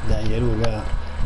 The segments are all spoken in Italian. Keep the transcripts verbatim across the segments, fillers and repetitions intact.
Dai Luca.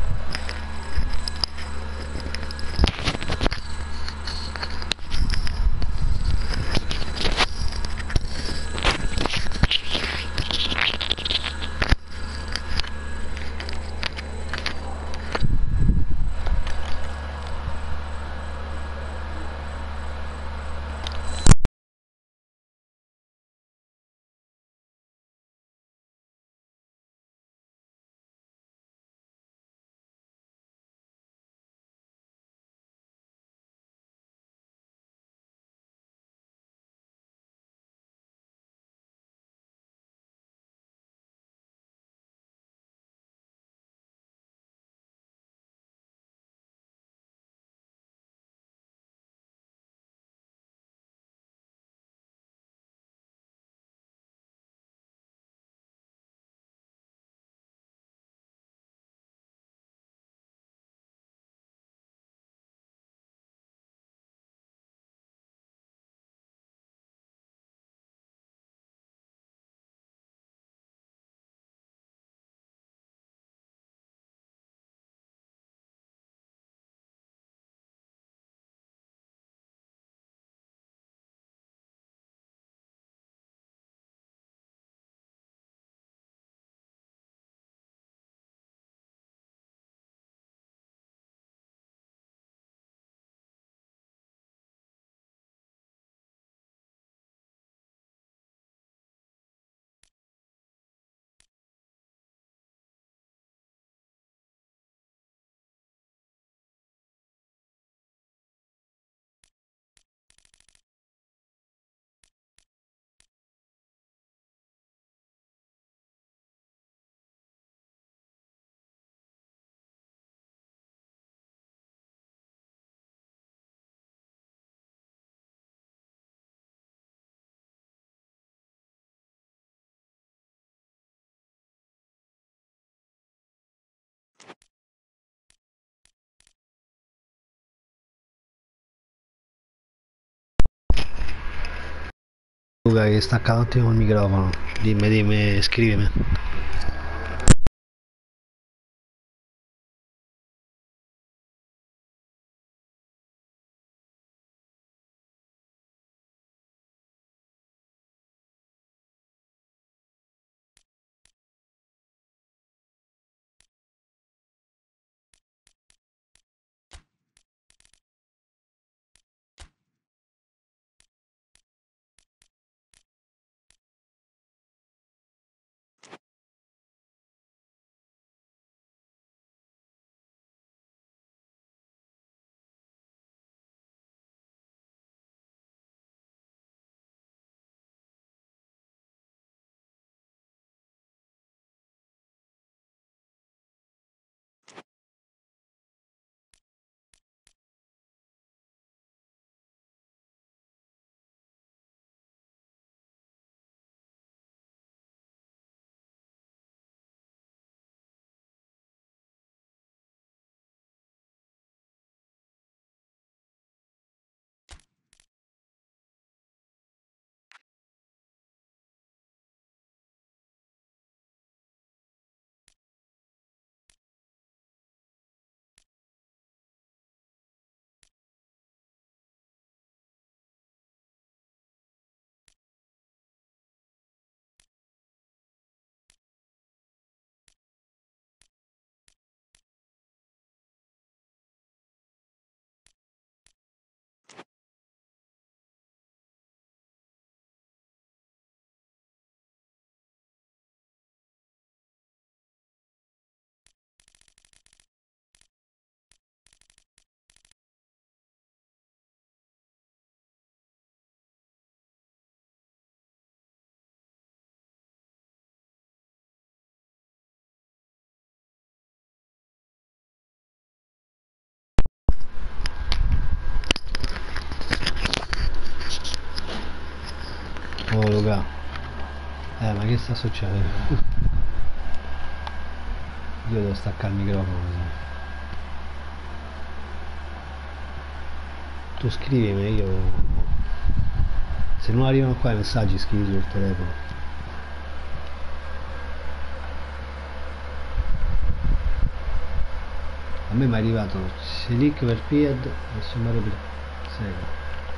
Luca che stacca un attimo il microfono. Dimmi, dimmi, scrivimi. Oh Luca. Eh ma che sta succedendo? Io devo staccare il microfono così. Tu scrivimi, io... Se non arrivano qua i messaggi scrivi sul telefono. me mi è arrivato Selic per Pied e sommario per Sega.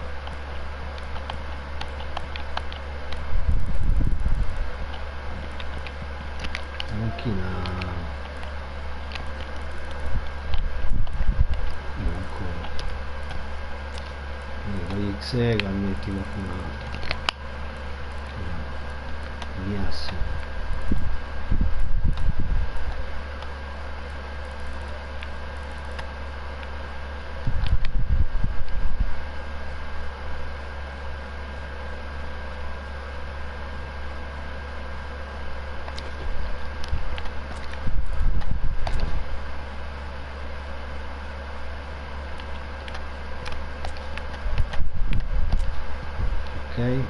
La macchina non ancora. E poi Xega metti qualcun altro. Ghiasso. Ok.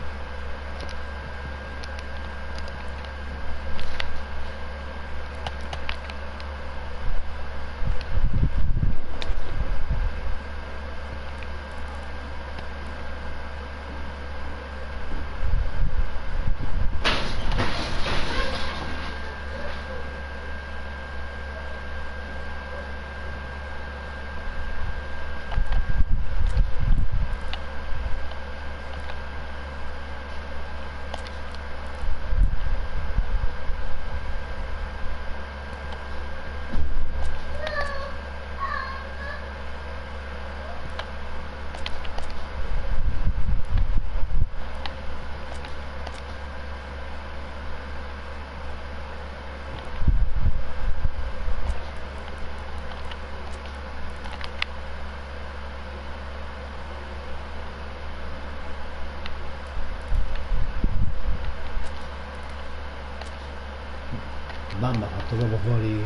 Bamba ha fatto proprio fuori.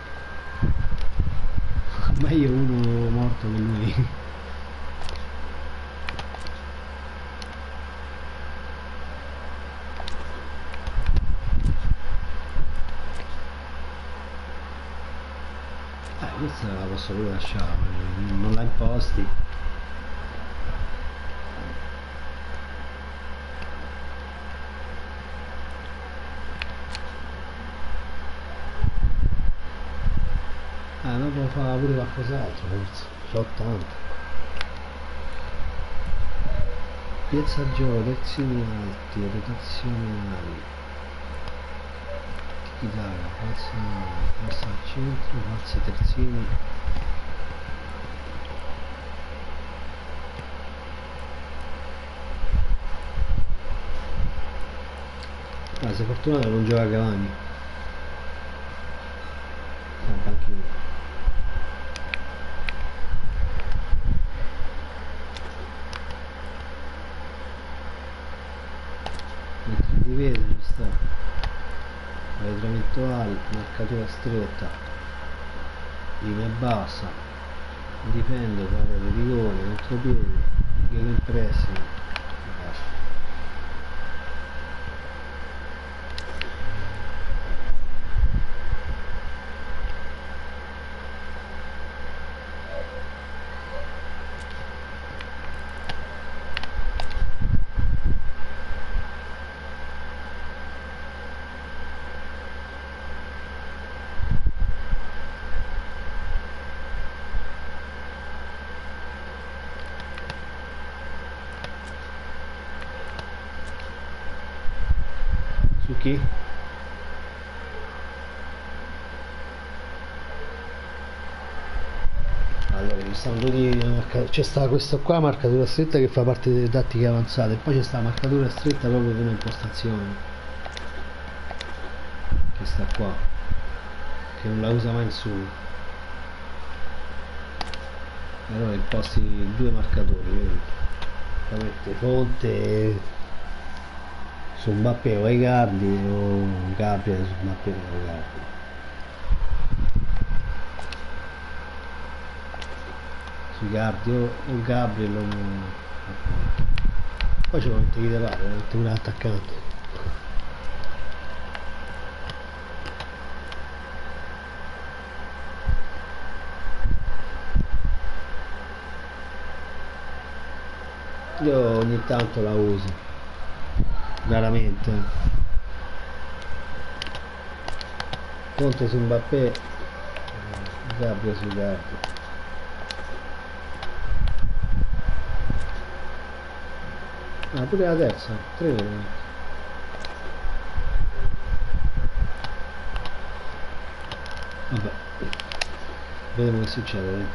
Meglio uno morto che lui. Eh, questa la posso pure lasciare, non la imposti. Ah, dopo fa pure qualcos'altro forse. C'ho ottanta. Piazza gioco, lezioni alti, rotazioni ali. Chitarra, falsa, falsa al centro, falsi terzini. Ah, sei fortunato non gioca a Cavani. La panchina. Mentre in difesa ci sta arretramento alto, marcatura stretta, linea bassa, difende, fare di rigore, contropiede, gioco in pressing. Su chi? Allora, ci stanno due, c'è sta questo qua, marcatura stretta, che fa parte delle tattiche avanzate, e poi c'è sta la marcatura stretta proprio per un'impostazione, che sta qua, che non la usa mai nessuno. Allora imposti due marcatori, vedi? La mette Fonte su Mbappé o Icardi, o Gabriel su Mbappé o Icardi. Su Icardi o, o Gabriel o poi ce lo mette chi te pare, lo mette pure attaccante. Io ogni tanto la uso, raramente. Conte su Mbappé, Gabbia sui cardi. Ah, pure la terza, tre. Vabbè, vediamo che succede. Dai.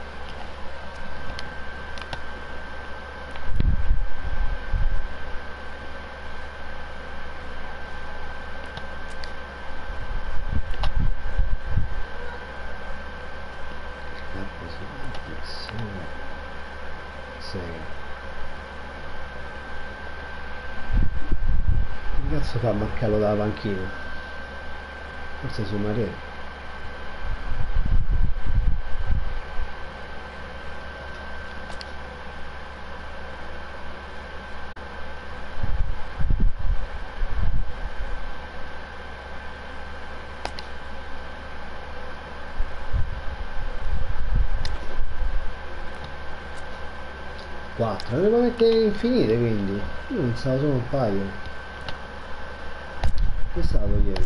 Che cazzo fa a marcarlo dalla panchina? Forse su Mare. quattro, ne devo mettere infinite, quindi io non stavo solo un paio. Che stavo ieri?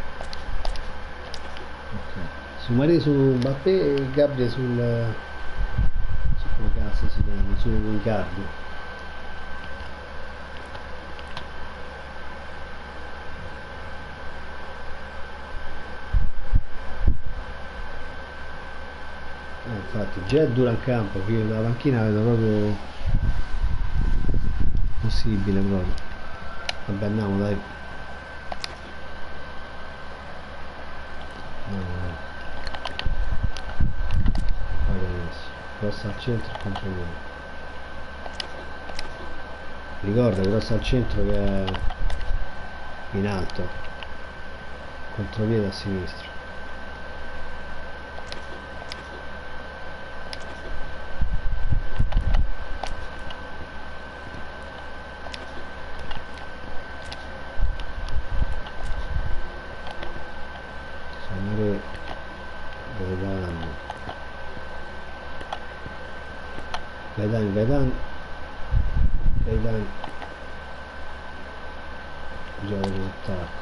Ok, su Maria, su Mbappé e Gabriel sul su come cazzo si chiama, su Icardi. Eh, infatti già è dura in campo, che io dalla panchina vedo proprio possibile proprio. Vabbè, andiamo, dai. No, no. Poi adesso cross al centro e controlliamo. Ricorda, cross al centro che è in alto, contropiede a sinistra. Gaetano, Gaetano, Gaetano, gioco di attacco.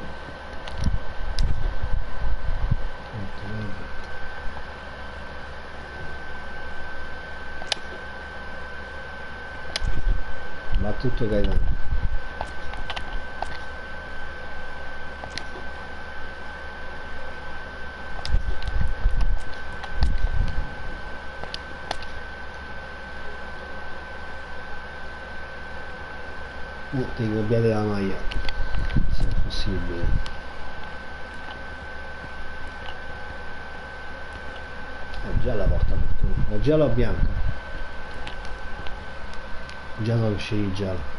Va tutto Gaetano. No, devi cambiare la maglia, se è possibile. È gialla porta fortuna, è gialla o bianca? Già non uscì giallo.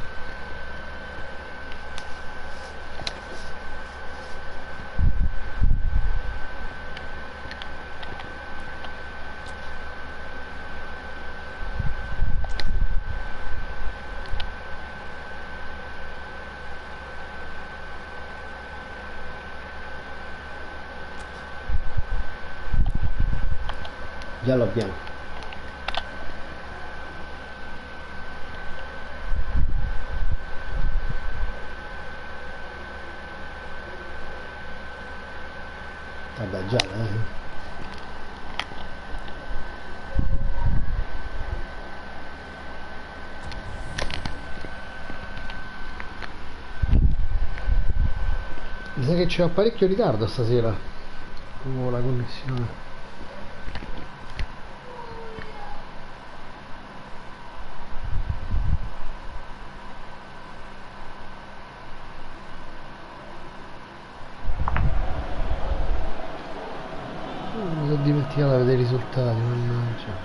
Giallo o bianco? Vabbè, giallo, eh. Mi sa che c'è un parecchio ritardo stasera con la connessione. Mi sono dimenticato di vedere i risultati, mannaggia.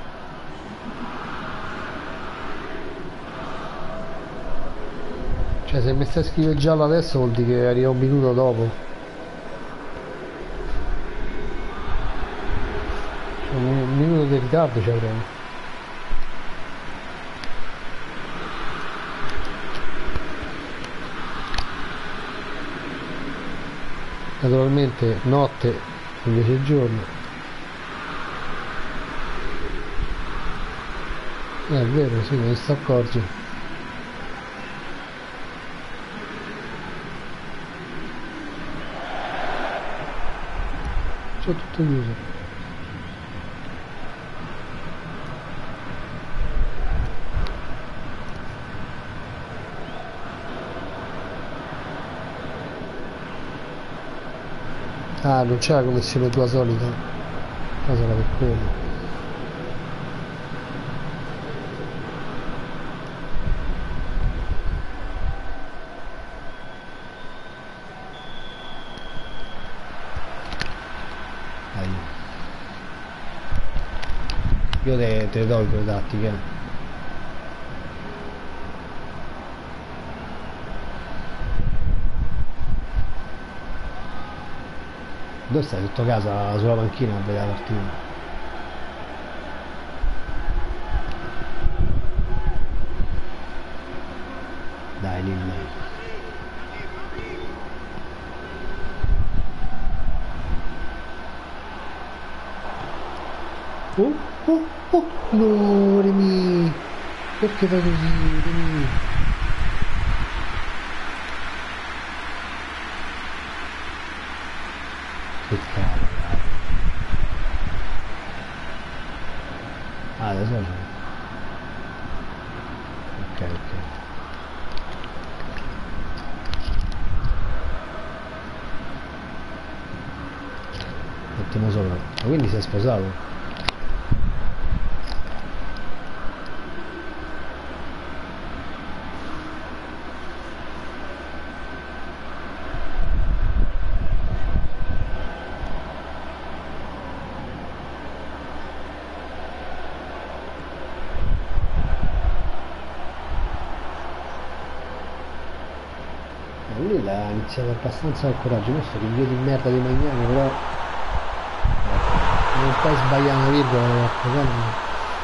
Cioè, se mi stai a scrivere giallo adesso vuol dire che arriva un minuto dopo. Cioè, un, un minuto di ritardo ci avremo. Naturalmente notte invece giorno. Eh, è vero, sì, me ne sto accorgendo. C'è tutto chiuso. Ah, non c'è la connessione tua solita? Cosa sarà per quello? Io te, te do le tattiche. Dove stai? Sotto casa, sulla panchina a vedere la partita? Dai, lì, lì. Oh, oh, oh, no, Remi, perché fai così, Remi? Che cavolo, ah, adesso c'è. Ok, ok. Mettiamo sopra. Ma quindi si è sposato? Lui l'ha iniziato abbastanza al coraggio, questo rinvio di merda di Magnano, però ecco, non puoi sbagliare una virgola per programma.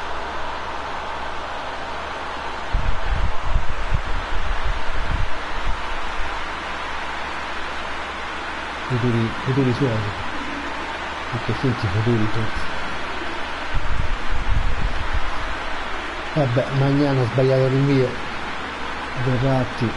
Futuri, futuri suoi, perché finti futuri tutti. Vabbè, Magnano ha sbagliato il rinvio, Verratti.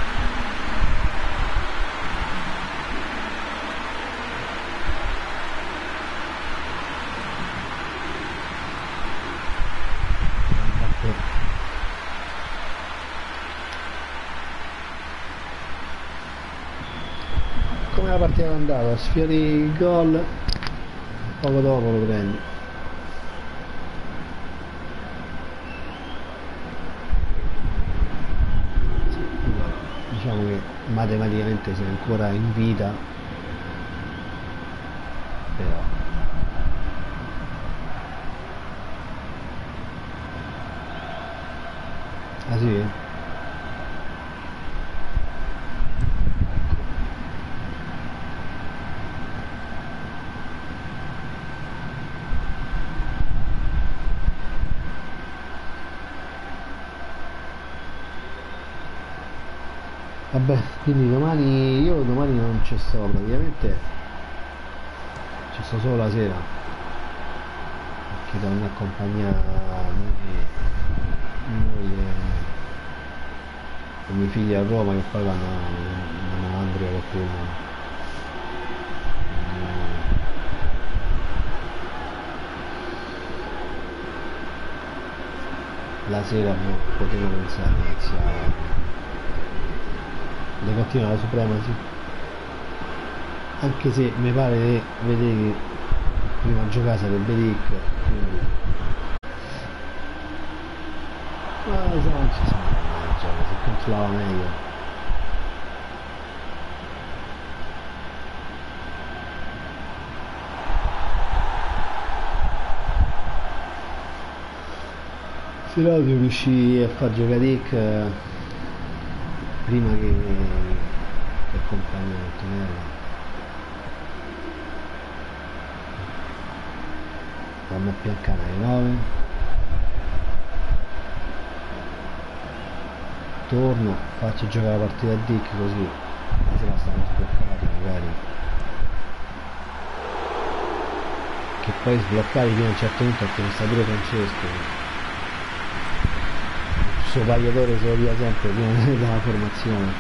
Come la partita è andata? Sfiori il gol, poco dopo lo prendi. Sì, diciamo che matematicamente sei ancora in vita, però ah sì? Vabbè, quindi domani, io domani non ci sto praticamente, ci sto solo la sera, perché devo andare a accompagnare noi, noi e, e mio figlio a Roma, che poi vanno a Andrea per prima. La sera potevo pensare che iniziava le continua la Suprema, sì. Anche se mi pare che vedere che prima giocare sarebbe Dick, quindi ma esatto, si gioca, si controllava meglio. Se no si riuscì a far giocare Dick prima che, che accompagna Antonella. Vanno a Piancana alle nove, torno, faccio giocare la partita a Dick, così la sera stanno sbloccati magari, che poi sbloccati fino a un certo punto, perché non sta pure Francesco, il suo pagliatore se lo via sempre prima della formazione,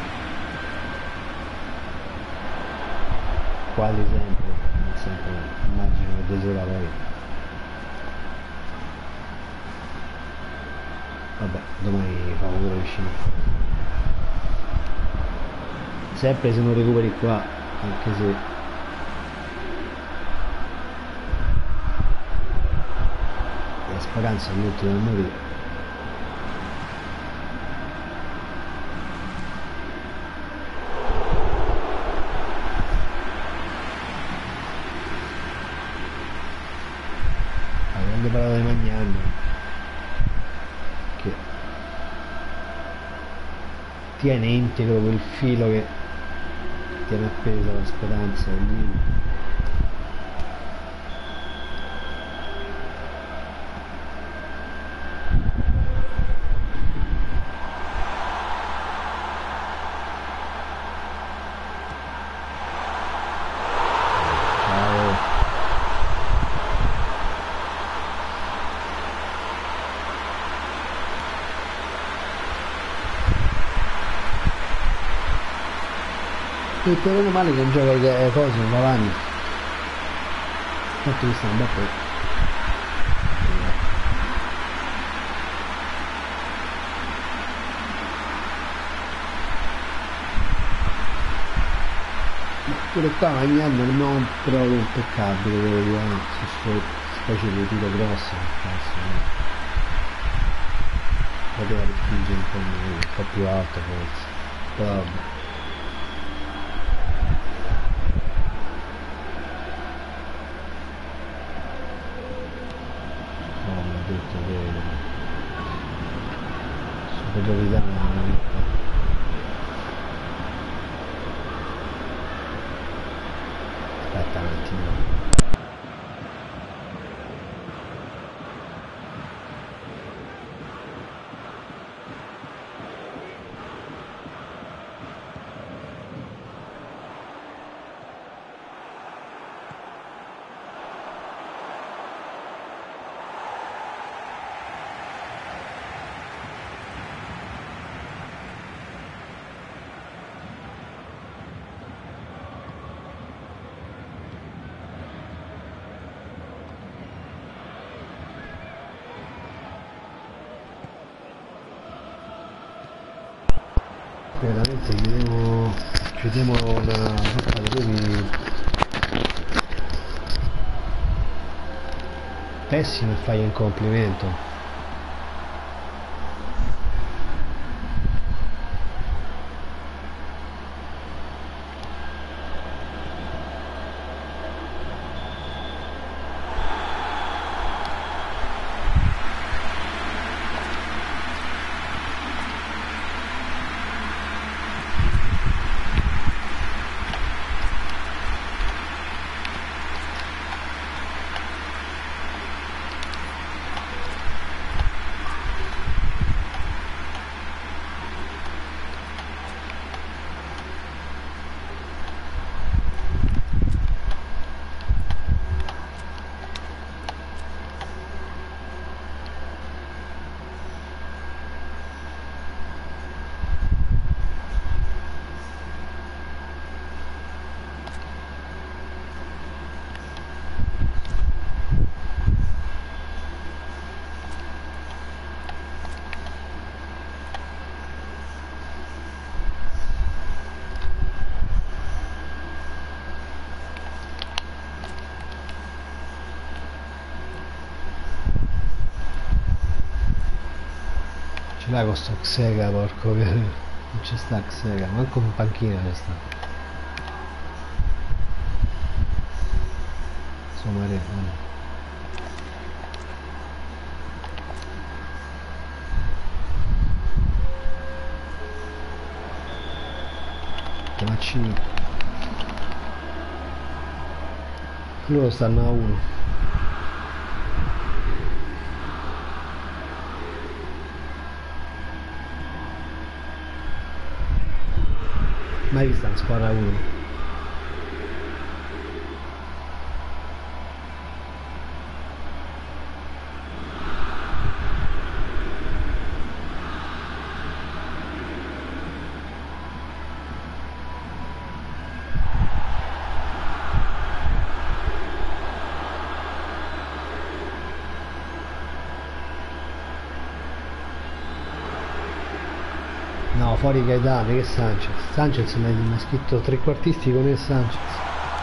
quasi sempre, non sempre, immagino che desera poi. Vabbè, domani famo quello che riusciamo a fare, sempre se non recuperi qua, anche se Speranza l'ultimo a morire. La grande parata di Magnano che tiene integro quel filo che tiene appesa la speranza del Milan. E per meno male che non gioca le cose non avanti. Tanto che sta un bel po'. Ma pure qua Magnano non proprio impeccabile, devo dire, su sto specie di tiro grosso, poteva respingere un po' meglio, un po' più alto forse. Però vabbè. Superiorità aspetta un attimo. Veramente chiudiamo, chiudiamo una giocatore pessimo e fai un complimento. Là con sto Xega, porco che non c'è sta Xega, manco in panchina c'è sta. Somare, eh. Mancini. Loro stanno a uno. Mai vista una squadra uno. No, fuori Gaetano, che Sanchez? Sanchez mi ha scritto trequartisti con il Sanchez.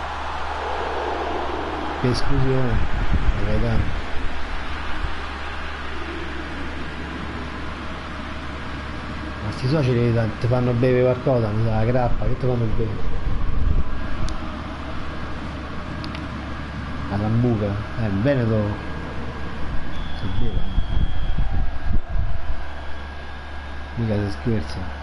Che esclusione, Gaetano. questi suoceri ti fanno bere qualcosa, mi sa la grappa, che ti fanno bere? La sambuca, eh, in Veneto si beve, eh. Mica si scherza.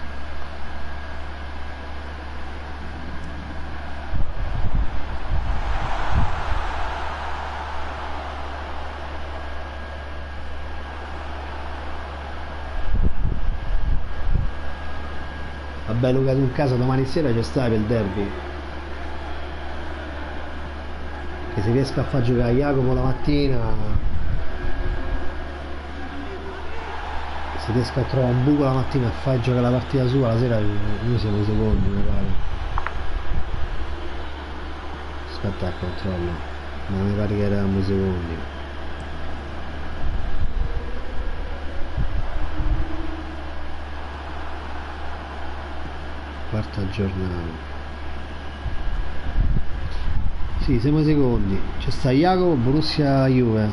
Vabbè Luca, tu in casa domani sera ci stai per il derby, che se riesco a far giocare Jacopo la mattina, se riesco a trovare un buco la mattina e fai giocare la partita sua, la sera noi siamo secondi, mi pare. Aspetta al controllo, ma mi pare che eravamo secondi. Quarta giornata, sì, siamo secondi, c'è sta Jacopo, Borussia Juve,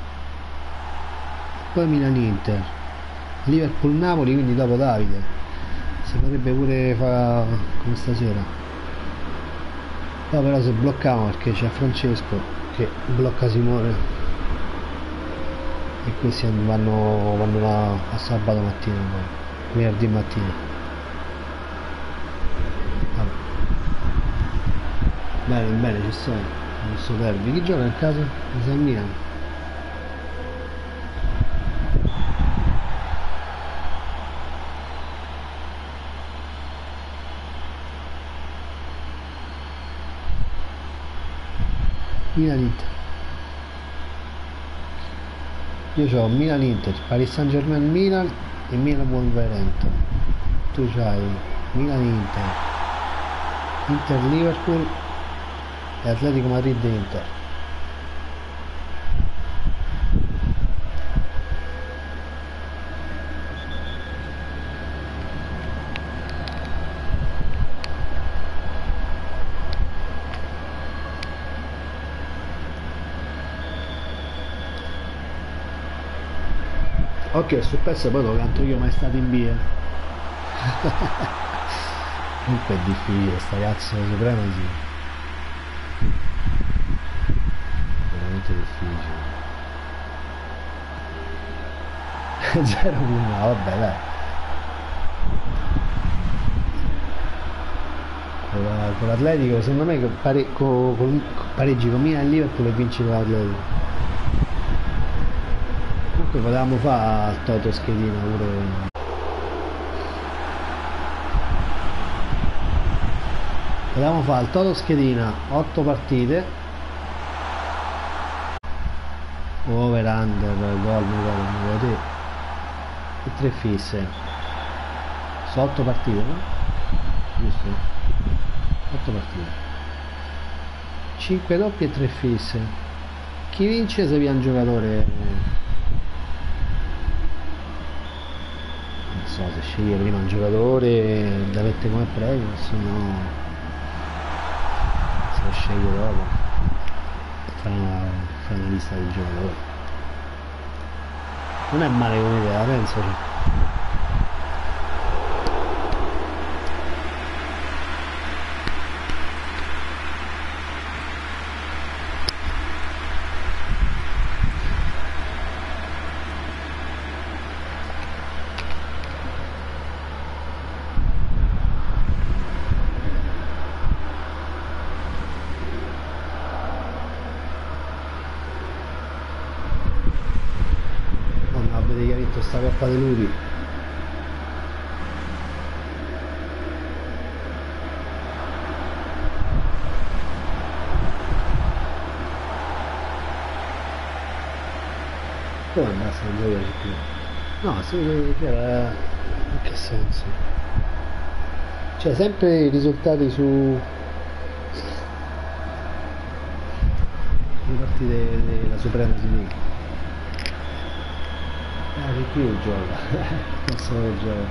poi Milan Inter, Liverpool Napoli, quindi dopo Davide si potrebbe pure fare come stasera, poi però se blocchiamo perché c'è Francesco che blocca Simone e questi vanno, vanno a, a sabato mattina, poi venerdì mattina. Bene, bene, ci sto, questo derby. Chi gioca in casa? Mi sa Milan. Milan Inter. Io ho Milan Inter, Paris Saint Germain Milan e Milan Wolverhampton. Tu c'hai Milan Inter, Inter Liverpool e Atletico Madrid e Inter. Ok, sul pezzo poi lo canto io, mai stato in via. Comunque è difficile sta cazzo supremacy. Veramente difficile. Zero uno, vabbè dai. Con l'Atletico secondo me pare, con, con, pareggi con Milan e Liverpool e vinci con l'Atletico. Comunque potevamo fare al Toto schedina pure. Potevamo fare il Toto schedina otto partite, over under gol mi te e tre fisse su otto partite, no? Giusto? otto partite, cinque doppie e tre fisse. Chi vince se via un giocatore, non so, se sceglie prima un giocatore da mettere come premio, se no lo sceglie dopo, fa una, fa una lista di giocatori. Non è male come idea, pensaci. Sta Coppa dei Lupi. Come basta non giocare più? No, sì, c'era. In che senso? Cioè sempre i risultati su le partite della Suprema League. Ah, di più gioca, non solo gioca.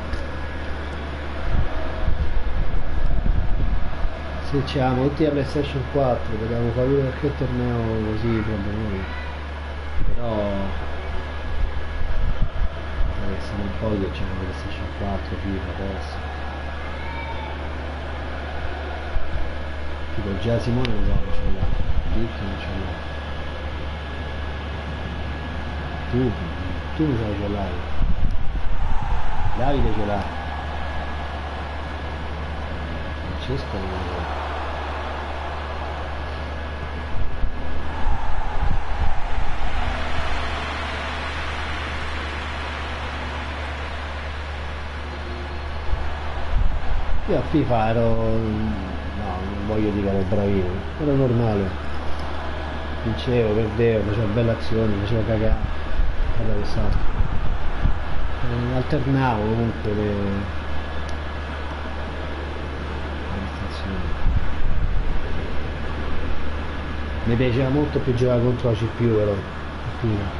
Se c'avevamo tutti la PlayStation quattro, potevamo fare qualche torneo così tra noi, però Adesso un po' che c'è una PlayStation quattro, FIFA adesso. Tipo già Simone non ce l'ha, Dick non ce l'ha. Tu, tu mi sa che ce l'hai. Davide ce l'ha. Francesco non lo so. Io a FIFA ero, no, non voglio dire che ero bravino, ero normale, vincevo, perdevo, facevo belle azioni, facevo cagare, guarda che salto. Eh, alternavo comunque le, le prestazioni. Mi piaceva molto più giocare contro la C P U però, a FIFA.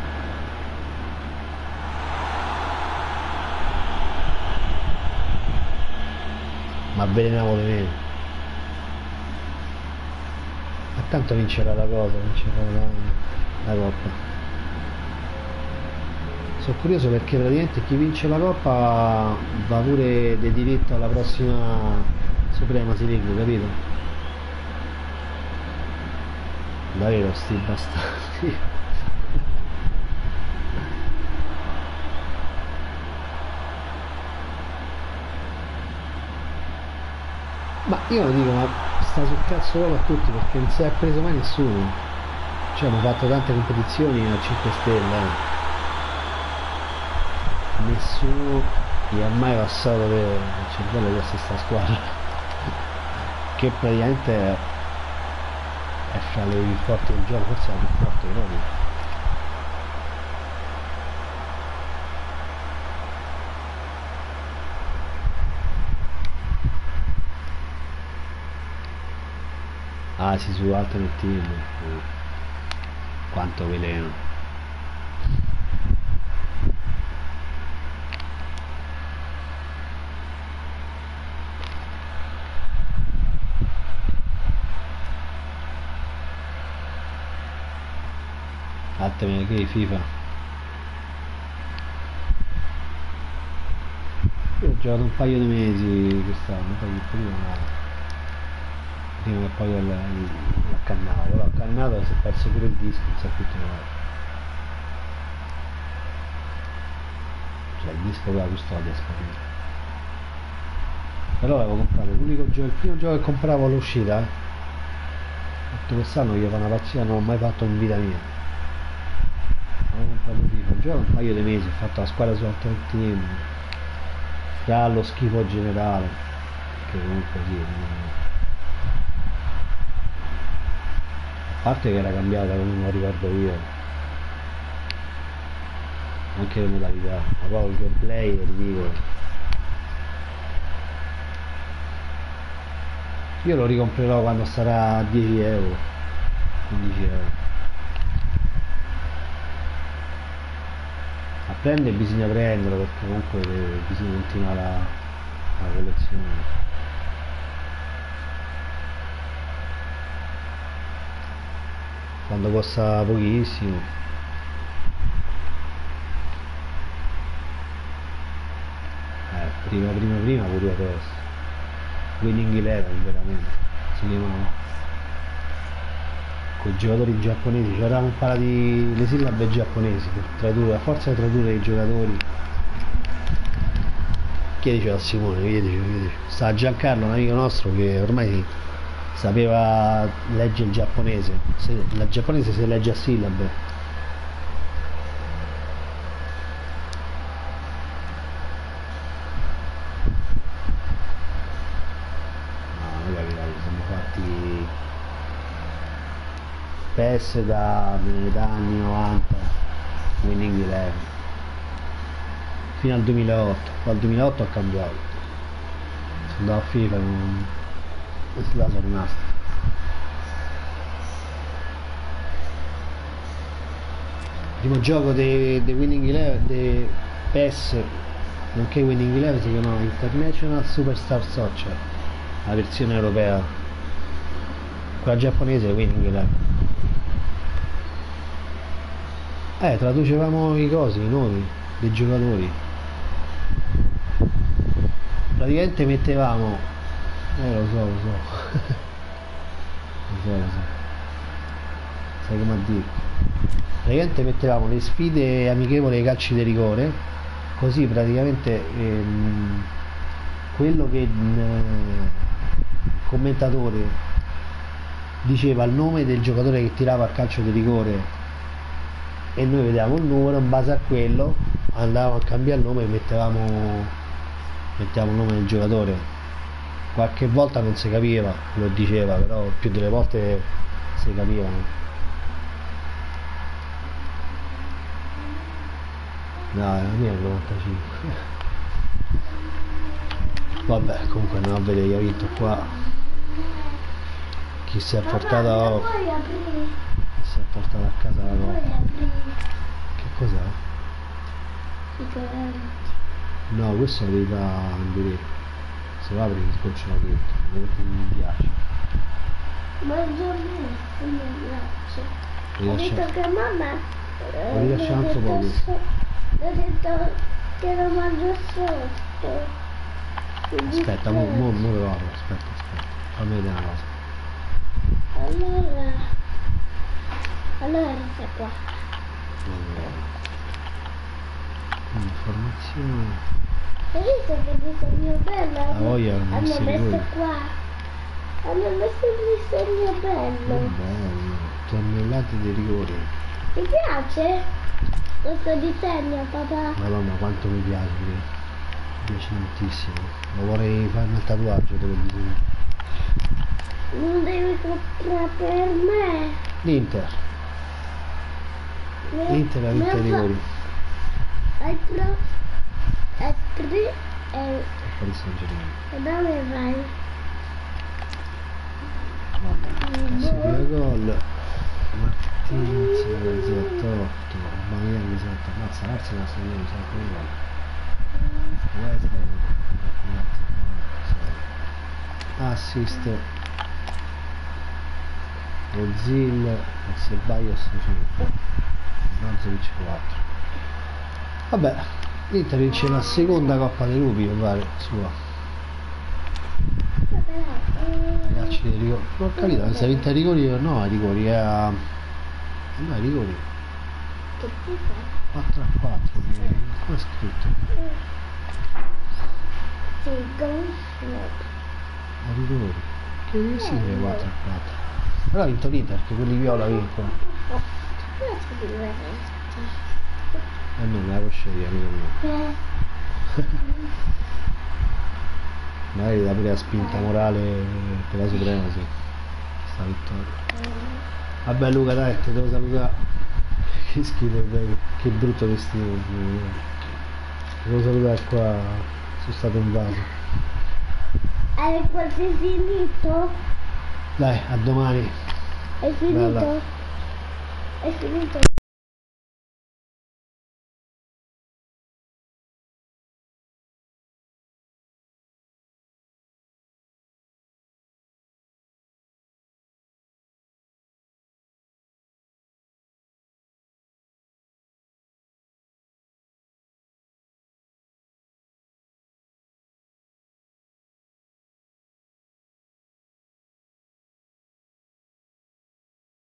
Ma avvelenavo le mele. Ma tanto vincerà la cosa, vincerà la, la coppa. Sono curioso perché praticamente chi vince la coppa va pure di diritto alla prossima Supremacy League, capito? Davvero sti bastardi. Ma io lo dico, ma sta sul cazzo loro a tutti perché non si è preso mai nessuno. Cioè hanno fatto tante competizioni a cinque stelle, eh. Nessuno gli ha mai passato per il cervello di questa squadra. Che praticamente è, è fra le più forti del gioco, forse è la più forte proprio. Ah sì, su Ultimate Team, uh, quanto veleno. Ultimate che FIFA. Io ho giocato un paio di mesi quest'anno, poi prima prima che poi l'accannavo, però accannato si è perso pure il disco, non si è più trovato. Cioè il disco con la custodia è sparito. Però l'avevo comprato, l'unico gioco, il primo gioco che compravo all'uscita, eh. Tutto quest'anno io fanno una pazzia, non l'ho mai fatto in vita mia. Avevo comprato FIFA, ho giocato un paio di mesi, ho fatto la squadra su Ultimate Team, fra lo schifo generale, che comunque sì, non... a parte che era cambiata, non lo ricordo io, anche le modalità, ma poi il gameplay è ridicolo. Io lo ricomprerò quando sarà a dieci euro, quindici euro. A prendere bisogna prenderlo perché comunque bisogna continuare la, la collezione. Quando costa pochissimo. Eh, prima prima prima pure io adesso. Winning Eleven veramente. Si chiamava. Con i giocatori giapponesi, ci eravamo imparati le sillabe giapponesi per tradurre, a forza di tradurre i giocatori. Chiedici a Simone, chiedici, chiedici. Sta Giancarlo, un amico nostro che ormai sapeva leggere il giapponese, se, la giapponese si legge a sillabe. No, noi capitali, siamo fatti P E S da, da anni novanta, Winning Eleven, fino al duemilaotto, poi al duemilaotto ho cambiato, sono andato a FIFA, non... e là sono rimasto. Il primo gioco di Winning Eleven, di P E S, nonché Winning Eleven, si chiamava International Superstar Soccer, la versione europea, quella giapponese è Winning Eleven. Eh, traducevamo i cosi, i nomi, dei giocatori. Praticamente mettevamo, eh lo so, lo so, lo so, lo so, sai come a dire, praticamente mettevamo le sfide amichevoli ai calci di rigore, così praticamente ehm, quello che il commentatore diceva il nome del giocatore che tirava a calcio di rigore e noi vedevamo il numero, in base a quello andavamo a cambiare il nome e mettevamo mettevamo il nome del giocatore. Qualche volta non si capiva, lo diceva, però più delle volte si capivano. No, la mia è il novantacinque. Vabbè, comunque andiamo a vedere chi ha vinto qua, chi si è portato chi si è portato a casa la coppa. Che cos'è? No, questo lo devi fare in diretto. Se lo apri ti scoccia dentro, perché non mi piace. Ma il giorno non mi piace. Ho Rilascia... detto che mamma Lo rilascia un po' poco. Ho detto che lo mangio sotto. Aspetta, mo, mo, mo lo apro, aspetta, aspetta. Fammi vedere una cosa. Allora, allora resta qua. Allora. Informazioni. Hai visto che disegno bello? La voglia non Hanno si messo vede. qua. Hanno messo un disegno bello. Bello, tonnellate di rigore. Ti piace questo disegno, papà? Madonna quanto mi piace, mi piace tantissimo. Lo vorrei farmi il tatuaggio dello disegno. Non devi comprare per me. L'Inter. L'Inter ha vinto i rigori. Hai pro... Hai tre... E... Paris Saint-Germain. E dove vai? Vabbè, classifica gol. Martinez zero otto, Bayern sette, ammazza l'Arsenal sta venendo sempre di gol. West Ham, assist Ozil, Ceballos cinque, Brozovic quattro. Vabbè, l'Inter vince la seconda Coppa dei Lupi, mi pare, sua. Calci dei rigori. Non ho capito, se ha vinto ai rigori o no, ai rigori, è a... no, ai rigori. Che ti fa? quattro a quattro, come è scritto? Sì, gol. Ai rigori. Che deve essere quattro a quattro? Però ha vinto l'Inter, perché quelli viola vincono. Eh no, me la può scegliere, amico mio. Magari dà pure la spinta morale per la supremazia, sta vittoria. Vabbè Luca, dai, ti devo salutare. Che schifo, dai, che brutto vestito. Ti devo salutare qua, sono stato invaso. Hai quasi finito? Dai, a domani. Hai finito? Bella. Hai finito?